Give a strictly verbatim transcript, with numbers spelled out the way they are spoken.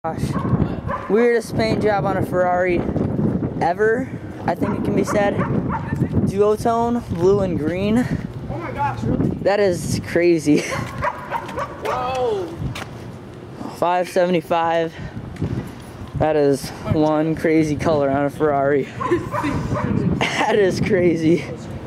Gosh, weirdest paint job on a Ferrari ever, I think it can be said. Duotone, blue and green. Oh my gosh, really? That is crazy. Whoa! five seventy-five. That is one crazy color on a Ferrari. That is crazy.